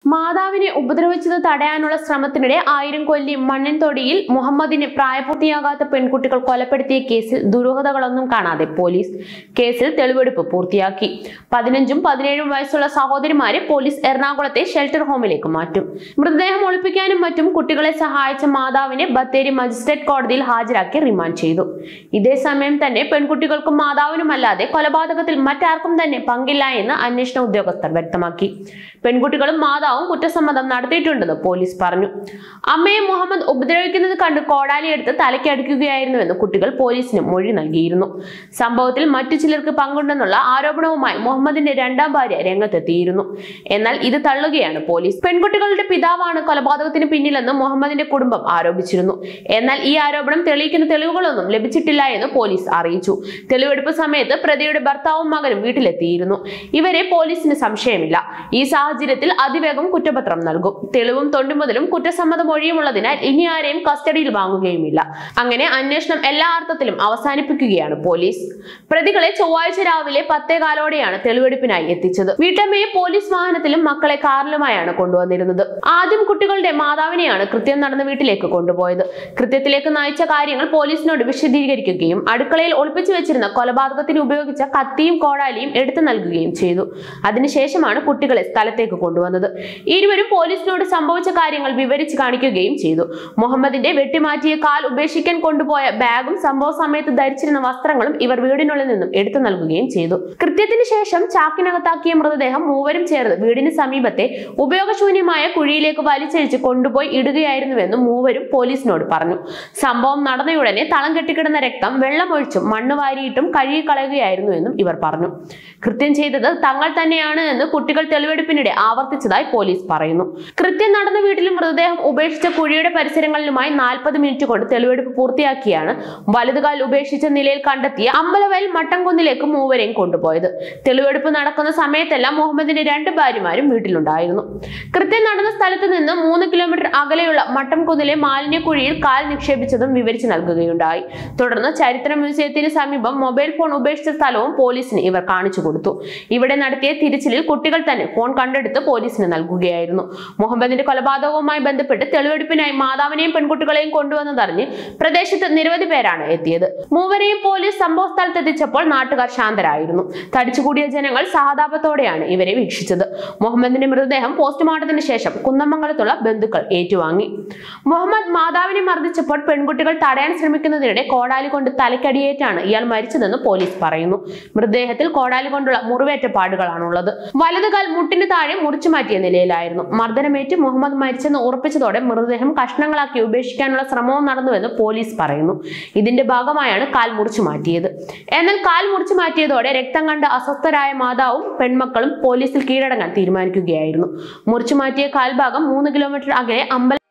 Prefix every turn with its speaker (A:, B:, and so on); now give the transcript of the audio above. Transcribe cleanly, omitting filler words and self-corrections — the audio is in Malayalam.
A: മാതാവിനെ ഉപദ്രവിച്ചത് തടയാനുള്ള ശ്രമത്തിനിടെ 1000 കൊല്ലി മണ്ണൻതൊടിയിൽ മുഹമ്മദിനെ പ്രായപൂർത്തിയാകാത്ത പെൺകുട്ടികൾ കൊലപ്പെടുത്തിയ കേസിൽ ദുരൂഹതകളൊന്നും കാണാതെ പോലീസ് കേസിൽ തെളിവെടുപ്പ് പൂർത്തിയാക്കി. 15ഉം 17ഉം വയസ്സുള്ള സഹോദരിമാരെ പോലീസ് എറണാകുളത്തെ ഷെൽട്ടർ ഹോമിലേക്ക് മാറ്റും. മൃതദേഹം ഒളിപ്പിക്കാനും മറ്റും കുട്ടികളെ സഹായിച്ച മാതാവിനെ ബത്തേരി മജിസ്ട്രേറ്റ് കോടതിയിൽ ഹാജരാക്കി റിമാൻഡ് ചെയ്തു. ഇതേസമയം തന്നെ പെൺകുട്ടികൾക്കും മാതാവിനുമല്ലാതെ കൊലപാതകത്തിൽ മറ്റാർക്കും തന്നെ പങ്കില്ല എന്ന് അന്വേഷണ ഉദ്യോഗസ്ഥർ വ്യക്തമാക്കി. പെൺകുട്ടികളും മാതാവും കുറ്റസമ്മതം നടത്തിയിട്ടുണ്ടെന്ന് പോലീസ് പറഞ്ഞു. അമ്മയെ മുഹമ്മദ് ഉപദ്രവിക്കുന്നത് കണ്ട് കോടാലി എടുത്ത് തലയ്ക്കടിക്കുകയായിരുന്നുവെന്ന് കുട്ടികൾ പോലീസിന് മൊഴി നൽകിയിരുന്നു. സംഭവത്തിൽ മറ്റു ചിലർക്ക് പങ്കുണ്ടെന്നുള്ള ആരോപണവുമായി മുഹമ്മദിന്റെ രണ്ടാം ഭാര്യ രംഗത്തെത്തിയിരുന്നു. എന്നാൽ ഇത് തള്ളുകയാണ് പോലീസ്. പെൺകുട്ടികളുടെ പിതാവാണ് കൊലപാതകത്തിന് പിന്നിലെന്ന് മുഹമ്മദിന്റെ കുടുംബം ആരോപിച്ചിരുന്നു. എന്നാൽ ഈ ആരോപണം തെളിയിക്കുന്ന തെളിവുകളൊന്നും ലഭിച്ചിട്ടില്ല എന്ന് പോലീസ് അറിയിച്ചു. തെളിവെടുപ്പ് സമയത്ത് പ്രതിയുടെ ഭർത്താവും മകനും വീട്ടിലെത്തിയിരുന്നു. ഇവരെ പോലീസിന് സംശയമില്ല. ഈ സാഹചര്യത്തിൽ അതിവേഗം കുറ്റപത്രം നൽകും. തെളിവും തൊണ്ടുമുതലും കുറ്റസമ്മത മൊഴിയുമുള്ളതിനാൽ ഇനി ആരെയും കസ്റ്റഡിയിൽ വാങ്ങുകയുമില്ല. അങ്ങനെ അന്വേഷണം എല്ലാ അർത്ഥത്തിലും അവസാനിപ്പിക്കുകയാണ് പോലീസ്. പ്രതികളെ ചൊവ്വാഴ്ച രാവിലെ 10:15ഓടെയാണ് തെളിവെടുപ്പിനായി എത്തിച്ചത്. വീട്ടമ്മയെ പോലീസ് വാഹനത്തിലും മക്കളെ കാറിലുമായാണ് കൊണ്ടുവന്നിരുന്നത്. ആദ്യം കുട്ടികളുടെ മാതാവിനെയാണ് കൃത്യം നടന്ന വീട്ടിലേക്ക് കൊണ്ടുപോയത്. കൃത്യത്തിലേക്ക് നയിച്ച കാര്യങ്ങൾ പോലീസിനോട് വിശദീകരിക്കുകയും അടുക്കളയിൽ ഒളിപ്പിച്ചു വെച്ചിരുന്ന കൊലപാതകത്തിന് ഉപയോഗിച്ച കത്തിയും കോടാലിയും എടുത്തു നൽകുകയും ചെയ്തു. അതിനുശേഷമാണ് കുട്ടികളെ സ്ഥലത്തേക്ക് കൊണ്ടുവന്നത്. ഇരുവരും പോലീസിനോട് സംഭവിച്ച കാര്യങ്ങൾ വിവരിച്ച് കാണിക്കുകയും ചെയ്തു. മുഹമ്മദിന്റെ വെട്ടിമാറ്റിയ കാൽ ഉപേക്ഷിക്കാൻ കൊണ്ടുപോയ ബാഗും സംഭവ സമയത്ത് ധരിച്ചിരുന്ന വസ്ത്രങ്ങളും ഇവർ വീടിനുള്ളിൽ നിന്നും എടുത്തു നൽകുകയും ചെയ്തു. കൃത്യത്തിന് ശേഷം ചാക്കിനകത്താക്കിയ മൃതദേഹം മൂവരും ചേർന്ന് വീടിന് സമീപത്തെ ഉപയോഗശൂന്യമായ കുഴിയിലേക്ക് വലിച്ചഴിച്ച് കൊണ്ടുപോയി ഇടുകയായിരുന്നുവെന്നും മൂവരും പോലീസിനോട് പറഞ്ഞു. സംഭവം നടന്നയുടനെ തളം കെട്ടിക്കിടന്ന രക്തം വെള്ളമൊഴിച്ചും മണ്ണ് വാരിയിട്ടും കഴുകിക്കളയുകയായിരുന്നുവെന്നും ഇവർ പറഞ്ഞു. കൃത്യം ചെയ്തത് തങ്ങൾ തന്നെയാണ് എന്ന് കുട്ടികൾ തെളിവെടുപ്പിനിടെ ആവർത്തിച്ചതായി പോലീസ് പറയുന്നു. കൃത്യം നടന്ന വീട്ടിലും മൃതദേഹം ഉപേക്ഷിച്ച കുഴിയുടെ പരിസരങ്ങളിലുമായി 40 മിനിറ്റ് കൊണ്ട് തെളിവെടുപ്പ് പൂർത്തിയാക്കിയാണ് വലതുകാൽ ഉപേക്ഷിച്ച നിലയിൽ കണ്ടെത്തിയ അമ്പലവയൽ മട്ടംകുന്നിലേക്ക് മൂവരെയും കൊണ്ടുപോയത്. തെളിവെടുപ്പ് നടക്കുന്ന സമയത്തെല്ലാം മുഹമ്മദിന്റെ 2 ഭാര്യമാരും വീട്ടിലുണ്ടായിരുന്നു. കൃത്യം നടന്ന സ്ഥലത്ത് നിന്ന് 3 കിലോമീറ്റർ അകലെയുള്ള മട്ടംകുന്നിലെ മാലിന്യക്കുഴിയിൽ കാൽ നിക്ഷേപിച്ചതും വിവരിച്ചു നൽകുകയുണ്ടായി. തുടർന്ന് ചരിത്ര മ്യൂസിയത്തിന് സമീപം മൊബൈൽ ഫോൺ ഉപേക്ഷിച്ച സ്ഥലവും പോലീസിന് ഇവർ കാണിച്ചു കൊടുത്തു. ഇവിടെ നടത്തിയ തിരച്ചിലിൽ കുട്ടികൾ തന്നെ ഫോൺ കണ്ടെടുത്ത് പോലീസിന് നൽകുകയായിരുന്നു. മുഹമ്മദിന്റെ കൊലപാതകവുമായി ബന്ധപ്പെട്ട് തെളിവെടുപ്പിനായി മാതാവിനെയും പെൺകുട്ടികളെയും കൊണ്ടുവന്നതറിഞ്ഞ് പ്രദേശത്ത് നിരവധി പേരാണ് എത്തിയത്. മൂവരെയും പോലീസ് സംഭവ സ്ഥലത്തെത്തിച്ചപ്പോൾ നാട്ടുകാർ ശാന്തരായിരുന്നു. തടിച്ചുകൂടിയ ജനങ്ങൾ സഹതാപത്തോടെയാണ് ഇവരെ വീക്ഷിച്ചത്. മുഹമ്മദിന്റെ മൃതദേഹം പോസ്റ്റ്മോർട്ടത്തിന് ശേഷം കുന്നമംഗലത്തുള്ള ബന്ധുക്കൾ ഏറ്റുവാങ്ങി. മുഹമ്മദ് മാതാവിനെ മർദ്ദിച്ചപ്പോൾ പെൺകുട്ടികൾ തടയാൻ ശ്രമിക്കുന്നതിനിടെ കോടാലി കൊണ്ട് തലയ്ക്കടിയേറ്റാണ് ഇയാൾ മരിച്ചതെന്ന് പോലീസ് പറയുന്നു. മൃതദേഹത്തിൽ കോടാലി കൊണ്ടുള്ള മുറിവേറ്റ പാടുകളാണുള്ളത്. വലതുകാൽ മുട്ടിന് താഴെ മുറിച്ചു മാറ്റിയ നിലയിലായിരുന്നു. മർദ്ദനമേറ്റ് മുഹമ്മദ് മരിച്ചെന്ന് ഉറപ്പിച്ചതോടെ മൃതദേഹം കഷ്ണങ്ങളാക്കി ഉപേക്ഷിക്കാനുള്ള ശ്രമവും നടന്നുവെന്ന് പോലീസ് പറയുന്നു. ഇതിന്റെ ഭാഗമായാണ് കാൽ മുറിച്ചു മാറ്റിയത്. എന്നാൽ കാൽ മുറിച്ചു മാറ്റിയതോടെ രക്തം കണ്ട് അസ്വസ്ഥരായ മാതാവും പെൺമക്കളും പോലീസിൽ കീഴടങ്ങാൻ തീരുമാനിക്കുകയായിരുന്നു. മുറിച്ചു മാറ്റിയ കാൽഭാഗം 3 കിലോമീറ്റർ അകലെ